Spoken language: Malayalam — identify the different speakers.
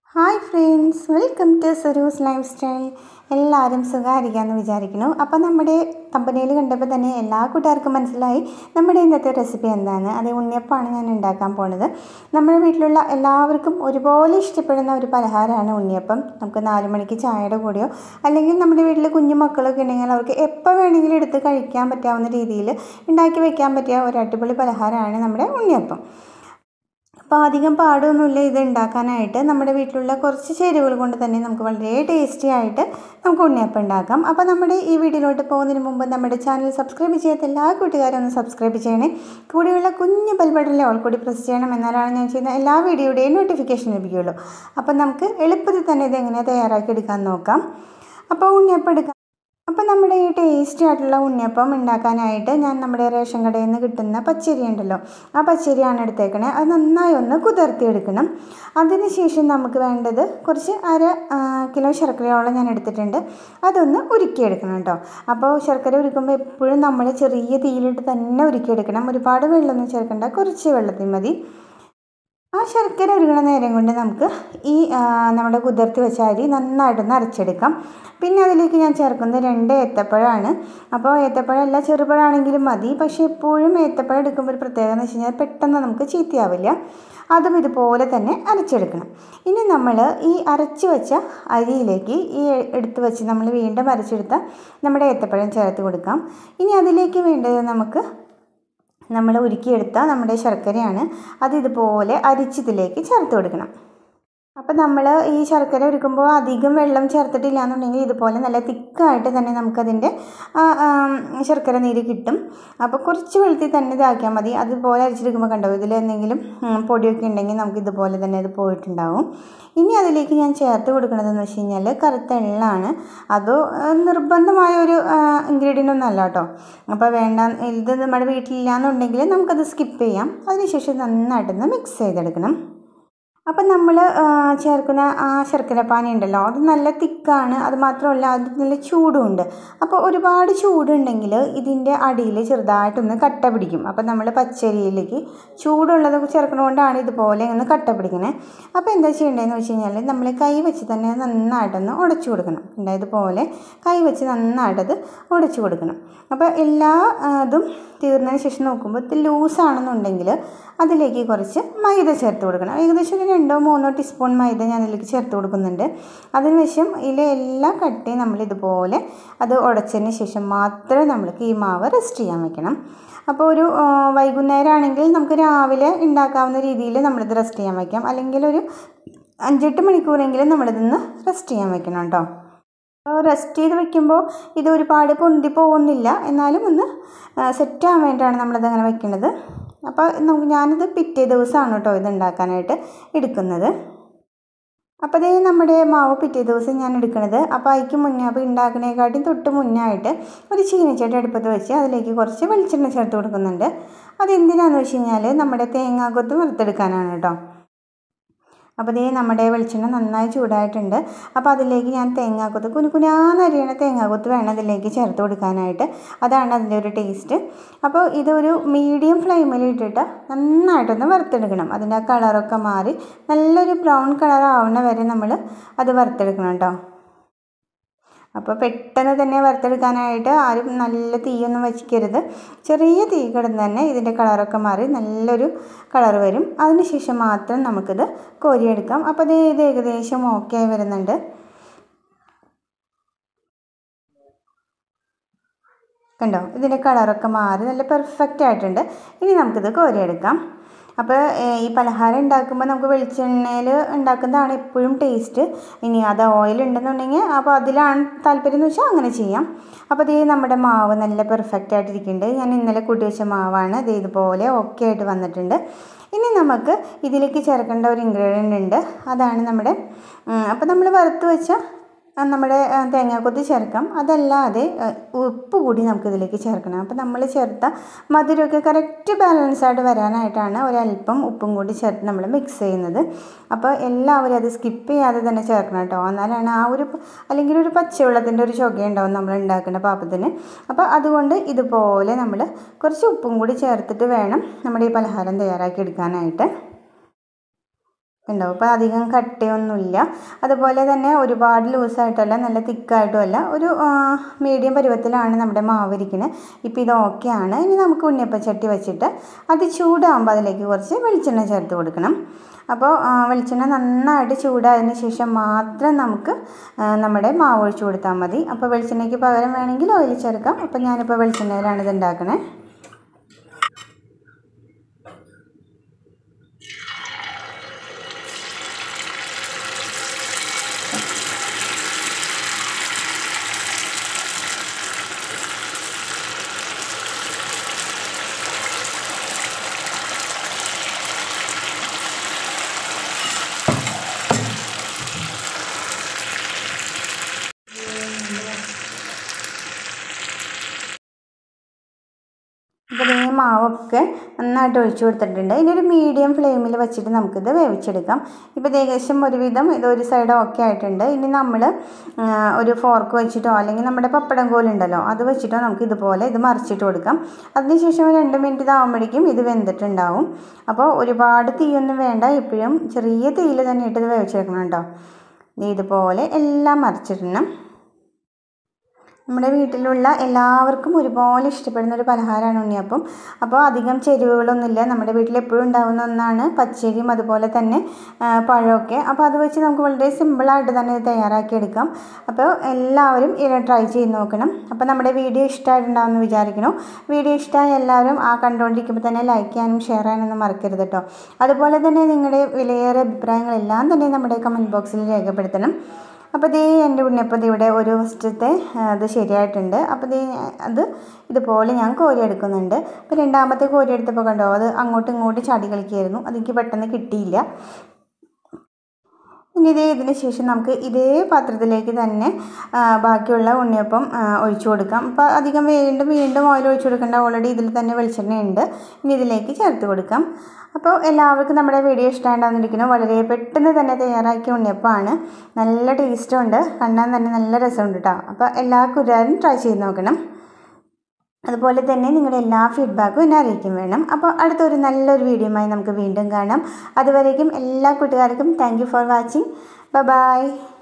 Speaker 1: Hi friends, welcome to Suru's lifestyle. എല്ലാവരും സുഖമായിരിക്കാമെന്ന് വിചാരിക്കുന്നു. അപ്പോൾ നമ്മുടെ കമ്പനിയിൽ കണ്ടപ്പോൾ തന്നെ എല്ലാ കൂട്ടുകാർക്കും മനസ്സിലായി നമ്മുടെ ഇന്നത്തെ റെസിപ്പി എന്താണ്. അത് ഉണ്ണിയപ്പമാണ് ഞാൻ ഉണ്ടാക്കാൻ പോണത്. നമ്മുടെ വീട്ടിലുള്ള എല്ലാവർക്കും ഒരുപോലെ ഇഷ്ടപ്പെടുന്ന ഒരു പലഹാരമാണ് ഉണ്ണിയപ്പം. നമുക്ക് 4 മണിക്ക് ചായയുടെ കൂടെയോ അല്ലെങ്കിൽ നമ്മുടെ വീട്ടിൽ കുഞ്ഞു മക്കളൊക്കെ ഉണ്ടെങ്കിൽ അവർക്ക് എപ്പോൾ വേണമെങ്കിലും എടുത്ത് കഴിക്കാൻ പറ്റാവുന്ന രീതിയിൽ ഉണ്ടാക്കി വയ്ക്കാൻ പറ്റിയ ഒരു അടിപൊളി പലഹാരമാണ് നമ്മുടെ ഉണ്ണിയപ്പം. അപ്പോൾ അധികം പാടൊന്നുമില്ല ഇത് ഉണ്ടാക്കാനായിട്ട്. നമ്മുടെ വീട്ടിലുള്ള കുറച്ച് ചേരുവകൾ കൊണ്ട് തന്നെ നമുക്ക് വളരെ ടേസ്റ്റി ആയിട്ട് നമുക്ക് ഉണ്ണിയപ്പം ഉണ്ടാക്കാം. അപ്പോൾ നമ്മുടെ ഈ വീഡിയോയിലോട്ട് പോകുന്നതിന് മുമ്പ് നമ്മുടെ ചാനൽ സബ്സ്ക്രൈബ് ചെയ്യാത്ത എല്ലാ കൂട്ടുകാരും ഒന്ന് സബ്സ്ക്രൈബ് ചെയ്യണേ. കൂടെയുള്ള കുഞ്ഞ് ബെൽ ബട്ടണിൽ ഓൾ കൂടി പ്രസ് ചെയ്യണം. എന്നാലാണ് ഞാൻ ചെയ്യുന്ന എല്ലാ വീഡിയോയുടെയും നോട്ടിഫിക്കേഷൻ ലഭിക്കുകയുള്ളൂ. അപ്പോൾ നമുക്ക് എളുപ്പത്തിൽ തന്നെ ഇതെങ്ങനെ തയ്യാറാക്കി എടുക്കാൻ നോക്കാം. അപ്പോൾ ഉണ്ണിയപ്പം എടുക്കാം. അപ്പോൾ നമ്മുടെ ഈ ടേസ്റ്റി ആയിട്ടുള്ള ഉണ്ണിയപ്പം ഉണ്ടാക്കാനായിട്ട് ഞാൻ നമ്മുടെ റേഷൻ കടയിൽ നിന്ന് കിട്ടുന്ന പച്ചരി ഉണ്ടല്ലോ, ആ പച്ചരിയാണ് എടുത്തേക്കണേ. അത് നന്നായി ഒന്ന് കുതിർത്തിയെടുക്കണം. അതിനുശേഷം നമുക്ക് വേണ്ടത് കുറച്ച് 1/2 കിലോ ശർക്കരയോളം ഞാൻ എടുത്തിട്ടുണ്ട്. അതൊന്ന് ഉരുക്കിയെടുക്കണം കേട്ടോ. അപ്പോൾ ശർക്കര ഉരുക്കുമ്പോൾ എപ്പോഴും നമ്മൾ ചെറിയ തീയിലിട്ട് തന്നെ ഉരുക്കിയെടുക്കണം. ഒരുപാട് വെള്ളമൊന്നും ചേർക്കണ്ട, കുറച്ച് വെള്ളത്തിൽ മതി. ആ ശർക്കര ഉരുകണ നേരം കൊണ്ട് നമുക്ക് ഈ നമ്മുടെ കുതിർത്തി വെച്ച അരി നന്നായിട്ടൊന്ന് അരച്ചെടുക്കാം. പിന്നെ അതിലേക്ക് ഞാൻ ചേർക്കുന്നത് 2 ഏത്തപ്പഴമാണ്. അപ്പോൾ ഏത്തപ്പഴം അല്ല, ചെറുപഴമാണെങ്കിലും മതി. പക്ഷേ എപ്പോഴും ഏത്തപ്പഴം എടുക്കുമ്പോൾ ഒരു പ്രത്യേകത എന്ന് വെച്ച് കഴിഞ്ഞാൽ പെട്ടെന്ന് നമുക്ക് ചീത്തയാവില്ല. അതും ഇതുപോലെ തന്നെ അരച്ചെടുക്കണം. ഇനി നമ്മൾ ഈ അരച്ച് വെച്ച അരിയിലേക്ക് ഈ എടുത്ത് വെച്ച് നമ്മൾ വീണ്ടും അരച്ചെടുത്ത നമ്മുടെ ഏത്തപ്പഴം ചേർത്ത് കൊടുക്കാം. ഇനി അതിലേക്ക് വേണ്ടത് നമ്മൾ ഉരുക്കിയെടുത്ത നമ്മുടെ ശർക്കരയാണ്. അത് ഇതുപോലെ അരിച്ചതിലേക്ക് ചേർത്ത് കൊടുക്കണം. അപ്പോൾ നമ്മൾ ഈ ശർക്കര ഉരുക്കുമ്പോൾ അധികം വെള്ളം ചേർത്തിട്ടില്ല എന്നുണ്ടെങ്കിൽ ഇതുപോലെ നല്ല തിക്കായിട്ട് തന്നെ നമുക്കതിൻ്റെ ശർക്കര നീര് കിട്ടും. അപ്പോൾ കുറച്ച് വെള്ളത്തിൽ തന്നെ ഇതാക്കിയാൽ മതി. അതുപോലെ അരിച്ചെടുക്കുമ്പോൾ കണ്ടോ, ഇതിൽ എന്തെങ്കിലും പൊടിയൊക്കെ ഉണ്ടെങ്കിൽ നമുക്ക് ഇതുപോലെ തന്നെ ഇത് പോയിട്ടുണ്ടാവും. ഇനി അതിലേക്ക് ഞാൻ ചേർത്ത് കൊടുക്കുന്നതെന്ന് വെച്ച് കഴിഞ്ഞാൽ കറുത്ത എള്ളാണ്. അത് നിർബന്ധമായ ഒരു ഇൻഗ്രീഡിയൻ്റ് ഒന്നും അല്ല കേട്ടോ. അപ്പോൾ വേണ്ട, ഇത് നമ്മുടെ വീട്ടിലില്ല എന്നുണ്ടെങ്കിൽ നമുക്കത് സ്കിപ്പ് ചെയ്യാം. അതിനുശേഷം നന്നായിട്ടൊന്ന് മിക്സ് ചെയ്തെടുക്കണം. അപ്പം നമ്മൾ ചേർക്കുന്ന ആ ശർക്കരപ്പാനി ഉണ്ടല്ലോ, അത് നല്ല തിക്കാണ്. അത് മാത്രമല്ല അത് നല്ല ചൂടുമുണ്ട്. അപ്പോൾ ഒരുപാട് ചൂടുണ്ടെങ്കിൽ ഇതിൻ്റെ അടിയിൽ ചെറുതായിട്ടൊന്ന് കട്ട പിടിക്കും. അപ്പം നമ്മൾ പച്ചരിയിലേക്ക് ചൂടുള്ളത് ചേർക്കണതുകൊണ്ടാണ് ഇതുപോലെ ഒന്ന് കട്ട പിടിക്കണേ. അപ്പോൾ എന്താ ചെയ്യേണ്ടതെന്ന് വെച്ച് കഴിഞ്ഞാൽ നമ്മൾ കൈ വെച്ച് തന്നെ നന്നായിട്ടൊന്ന് ഉടച്ചു കൊടുക്കണം. ഇതുപോലെ കൈ വെച്ച് നന്നായിട്ടത് ഉടച്ചു കൊടുക്കണം. അപ്പോൾ എല്ലാ ഇതും തീർന്നതിന് ശേഷം നോക്കുമ്പോൾ ഇത് ലൂസാണെന്നുണ്ടെങ്കിൽ അതിലേക്ക് കുറച്ച് മൈദ ചേർത്ത് കൊടുക്കണം. ഏകദേശം ഒരു 2-3 ടീസ്പൂൺ മൈദ ഞാൻ അതിലേക്ക് ചേർത്ത് കൊടുക്കുന്നുണ്ട്. അതിനുശേഷം ഇതിലെ എല്ലാ കട്ടയും നമ്മളിതുപോലെ അത് ഉടച്ചതിന് ശേഷം മാത്രമേ നമ്മൾക്ക് ഈ മാവ് റെസ്റ്റ് ചെയ്യാൻ വെക്കണം. അപ്പോൾ ഒരു വൈകുന്നേരം ആണെങ്കിൽ നമുക്ക് രാവിലെ ഉണ്ടാക്കാവുന്ന രീതിയിൽ നമ്മളിത് റെസ്റ്റ് ചെയ്യാൻ വയ്ക്കാം. അല്ലെങ്കിൽ ഒരു 5-8 മണിക്കൂറെങ്കിലും നമ്മളിതൊന്ന് റെസ്റ്റ് ചെയ്യാൻ വെക്കണം കേട്ടോ. റെസ്റ്റ് ചെയ്ത് വെക്കുമ്പോൾ ഇത് ഒരുപാട് പൊന്തി പോകുന്നില്ല, എന്നാലും ഒന്ന് സെറ്റാകാൻ വേണ്ടിയിട്ടാണ് നമ്മളിതങ്ങനെ വെക്കുന്നത്. അപ്പോൾ ഞാനിത് പിറ്റേ ദിവസമാണ് കേട്ടോ ഇത് ഉണ്ടാക്കാനായിട്ട് എടുക്കുന്നത്. അപ്പോൾ അതേ നമ്മുടെ മാവ് പിറ്റേ ദിവസം ഞാൻ എടുക്കുന്നത്. അപ്പോൾ അതിക്ക് മുന്നേ, അപ്പോൾ ഉണ്ടാക്കുന്നതിനെക്കാട്ടും തൊട്ട് മുന്നായിട്ട് ഒരു ചീനച്ചട്ടി അടുപ്പത്ത് വെച്ച് അതിലേക്ക് കുറച്ച് വെളിച്ചെണ്ണ ചേർത്ത് കൊടുക്കുന്നുണ്ട്. അതെന്തിനാണെന്ന് വെച്ച് കഴിഞ്ഞാൽ നമ്മുടെ തേങ്ങാക്കൊത്ത് വറുത്തെടുക്കാനാണ് കേട്ടോ. അപ്പോൾ ഇതേ നമ്മുടെ വെളിച്ചെണ്ണ നന്നായി ചൂടായിട്ടുണ്ട്. അപ്പോൾ അതിലേക്ക് ഞാൻ തേങ്ങാക്കൊത്ത് കുനുകുനാന്നരിയണ തേങ്ങാക്കൊത്ത് വേണം അതിലേക്ക് ചേർത്ത് കൊടുക്കാനായിട്ട്. അതാണ് അതിൻ്റെ ഒരു ടേസ്റ്റ്. അപ്പോൾ ഇതൊരു മീഡിയം ഫ്ലെയിമിൽ ഇട്ടിട്ട് നന്നായിട്ടൊന്ന് വറുത്തെടുക്കണം. അതിൻ്റെ ആ കളറൊക്കെ മാറി നല്ലൊരു ബ്രൗൺ കളർ ആവുന്ന വരെ നമ്മൾ അത് വറുത്തെടുക്കണം കേട്ടോ. അപ്പോൾ പെട്ടെന്ന് തന്നെ വറുത്തെടുക്കാനായിട്ട് ആരും നല്ല തീയൊന്നും വയ്ക്കരുത്. ചെറിയ തീ കിടന്ന് തന്നെ ഇതിൻ്റെ കളറൊക്കെ മാറി നല്ലൊരു കളർ വരും. അതിനുശേഷം മാത്രം നമുക്കിത് കോരിയെടുക്കാം. അപ്പോൾ ഇത് ഏകദേശം ഓക്കെ ആയി വരുന്നുണ്ട്. കണ്ടോ, ഇതിൻ്റെ കളറൊക്കെ മാറി നല്ല പെർഫെക്റ്റ് ആയിട്ടുണ്ട്. ഇനി നമുക്കിത് കോരിയെടുക്കാം. അപ്പോൾ ഈ പലഹാരം ഉണ്ടാക്കുമ്പോൾ നമുക്ക് വെളിച്ചെണ്ണയിൽ ഉണ്ടാക്കുന്നതാണ് എപ്പോഴും ടേസ്റ്റ്. ഇനി അത് ഓയിൽ ഉണ്ടെന്നുണ്ടെങ്കിൽ അപ്പോൾ അതിലാണ് താല്പര്യം എന്ന് വെച്ചാൽ അങ്ങനെ ചെയ്യാം. അപ്പോൾ ഇത് നമ്മുടെ മാവ് നല്ല പെർഫെക്റ്റ് ആയിട്ടിരിക്കുന്നുണ്ട്. ഞാൻ ഇന്നലെ കൂട്ടി വെച്ച മാവാണ്. ഇത് ഇതുപോലെ ഓക്കെ ആയിട്ട് വന്നിട്ടുണ്ട്. ഇനി നമുക്ക് ഇതിലേക്ക് ചേർക്കേണ്ട ഒരു ഇൻഗ്രീഡിയൻ്റ് ഉണ്ട്. അതാണ് നമ്മുടെ അപ്പോൾ നമ്മൾ വറുത്ത് വെച്ച നമ്മുടെ തേങ്ങാക്കൊത്ത് ചേർക്കാം. അതല്ലാതെ ഉപ്പ് കൂടി നമുക്കിതിലേക്ക് ചേർക്കണം. അപ്പോൾ നമ്മൾ ചേർത്ത മധുരമൊക്കെ കറക്റ്റ് ബാലൻസായിട്ട് വരാനായിട്ടാണ് ഒരല്പം ഉപ്പും കൂടി ചേർത്ത് നമ്മൾ മിക്സ് ചെയ്യുന്നത്. അപ്പോൾ എല്ലാവരും അത് സ്കിപ്പ് ചെയ്യാതെ തന്നെ ചേർക്കണം കേട്ടോ. എന്നാലാണ് ആ ഒരു അല്ലെങ്കിൽ ഒരു പച്ചവെള്ളത്തിൻ്റെ ഒരു ചുവയുണ്ടാവും നമ്മൾ ഉണ്ടാക്കുന്ന പാപ്പത്തിന്. അപ്പോൾ അതുകൊണ്ട് ഇതുപോലെ നമ്മൾ കുറച്ച് ഉപ്പും കൂടി ചേർത്തിട്ട് വേണം നമ്മുടെ ഈ പലഹാരം തയ്യാറാക്കി എടുക്കാനായിട്ട്. ഉണ്ടാവും. അപ്പോൾ അധികം കട്ടിയൊന്നുമില്ല. അതുപോലെ തന്നെ ഒരുപാട് ലൂസായിട്ടല്ല, നല്ല തിക്കായിട്ടും അല്ല, ഒരു മീഡിയം പരുവത്തിലാണ് നമ്മുടെ മാവ് ഇരിക്കുന്നത്. ഇപ്പോൾ ഇത് ഓക്കെയാണ്. ഇനി നമുക്ക് ഉണ്ണിയപ്പച്ചട്ടി വെച്ചിട്ട് അത് ചൂടാകുമ്പോൾ അതിലേക്ക് കുറച്ച് വെളിച്ചെണ്ണ ചേർത്ത് കൊടുക്കണം. അപ്പോൾ വെളിച്ചെണ്ണ നന്നായിട്ട് ചൂടായതിന് ശേഷം മാത്രം നമുക്ക് നമ്മുടെ മാവ് ഒഴിച്ച് കൊടുത്താൽ മതി. അപ്പോൾ വെളിച്ചെണ്ണയ്ക്ക് പകരം വേണമെങ്കിൽ ഓയിൽ ചേർക്കാം. അപ്പോൾ ഞാനിപ്പോൾ വെളിച്ചെണ്ണയിലാണ് ഇത് ഉണ്ടാക്കണേ. അപ്പോൾ ഈ മാവൊക്കെ നന്നായിട്ട് ഒഴിച്ചു കൊടുത്തിട്ടുണ്ട്. ഇനി ഒരു മീഡിയം ഫ്ലെയിമിൽ വെച്ചിട്ട് നമുക്കിത് വേവിച്ചെടുക്കാം. ഇപ്പോൾ ഏകദേശം ഒരുവിധം ഇതൊരു സൈഡ് ഓക്കെ ആയിട്ടുണ്ട്. ഇനി നമ്മൾ ഒരു ഫോർക്ക് വെച്ചിട്ടോ അല്ലെങ്കിൽ നമ്മുടെ പപ്പടം കോലുണ്ടല്ലോ അത് വെച്ചിട്ടോ നമുക്ക് ഇതുപോലെ ഇത് മറിച്ചിട്ട് കൊടുക്കാം. അതിനുശേഷം 2 മിനിറ്റ് ഇതാകുമ്പോഴേക്കും ഇത് വെന്തിട്ടുണ്ടാവും. അപ്പോൾ ഒരുപാട് തീയൊന്നും വേണ്ട, എപ്പോഴും ചെറിയ തീയിൽ തന്നെ ഇട്ട് ഇത് വേവിച്ചെടുക്കണം കേട്ടോ. ഇതുപോലെ എല്ലാം മറിച്ചിടണം. നമ്മുടെ വീട്ടിലുള്ള എല്ലാവർക്കും ഒരുപോലെ ഇഷ്ടപ്പെടുന്ന ഒരു പലഹാരമാണ് ഉണ്ണിയപ്പം. അപ്പോൾ അധികം ചേരുവകളൊന്നുമില്ല, നമ്മുടെ വീട്ടിൽ എപ്പോഴും ഉണ്ടാകുന്ന ഒന്നാണ് പച്ചരിയും അതുപോലെ തന്നെ പഴമൊക്കെ. അപ്പോൾ അത് വെച്ച് നമുക്ക് വളരെ സിമ്പിളായിട്ട് തന്നെ തയ്യാറാക്കിയെടുക്കാം. അപ്പോൾ എല്ലാവരും ഇത് ട്രൈ ചെയ്ത് നോക്കണം. അപ്പോൾ നമ്മുടെ വീഡിയോ ഇഷ്ടമായിട്ടുണ്ടാകുമെന്ന് വിചാരിക്കണം. വീഡിയോ ഇഷ്ടമായ എല്ലാവരും കണ്ടുകൊണ്ടിരിക്കുമ്പോൾ തന്നെ ലൈക്ക് ചെയ്യാനും ഷെയർ ചെയ്യാനൊന്നും മറക്കരുത് കേട്ടോ. അതുപോലെ തന്നെ നിങ്ങളുടെ വിലയേറിയ അഭിപ്രായങ്ങളെല്ലാം തന്നെ നമ്മുടെ കമൻറ്റ് ബോക്സിൽ രേഖപ്പെടുത്തണം. അപ്പോൾ എൻ്റെ ഉണ്ണിയപ്പം ഇവിടെ ഒരു വശത്തെ അത് ശരിയായിട്ടുണ്ട്. അപ്പോൾ അത് ഇതുപോലെ ഞാൻ കോരിയെടുക്കുന്നുണ്ട്. അപ്പോൾ രണ്ടാമത്തെ കോരിയെടുത്തപ്പോൾ കണ്ടോ, അത് അങ്ങോട്ടും ഇങ്ങോട്ടും ചാടി കളിക്കുകയായിരുന്നു. അതെനിക്ക് പെട്ടെന്ന് കിട്ടിയില്ല. ഇനി ഇതിന് ശേഷം നമുക്ക് ഇതേ പാത്രത്തിലേക്ക് തന്നെ ബാക്കിയുള്ള ഉണ്ണിയപ്പം ഒഴിച്ചു കൊടുക്കാം. അപ്പോൾ അധികം വീണ്ടും ഓയിൽ ഒഴിച്ചു കൊടുക്കേണ്ട, ഓൾറെഡി ഇതിൽ തന്നെ വെളിച്ചെണ്ണ ഉണ്ട്. ഇനി ഇതിലേക്ക് ചേർത്ത് കൊടുക്കാം. അപ്പോൾ എല്ലാവർക്കും നമ്മുടെ വീഡിയോ ഇഷ്ടമായിട്ടാകുന്നിരിക്കുന്നു. വളരെ പെട്ടെന്ന് തന്നെ തയ്യാറാക്കിയ ഉണ്ണിയപ്പമാണ്. നല്ല ടേസ്റ്റും ഉണ്ട്, കാണാൻ തന്നെ നല്ല രസമുണ്ട് കേട്ടോ. അപ്പോൾ എല്ലാ കൂട്ടുകാരും ട്രൈ ചെയ്ത് നോക്കണം. അതുപോലെ തന്നെ നിങ്ങളുടെ എല്ലാ ഫീഡ്ബാക്കും എന്നെ അറിയിക്കും വേണം. അപ്പോൾ അടുത്തൊരു നല്ലൊരു വീഡിയോയുമായി നമുക്ക് വീണ്ടും കാണാം. അതുവരേക്കും എല്ലാ കൂട്ടുകാർക്കും thank you for watching. By.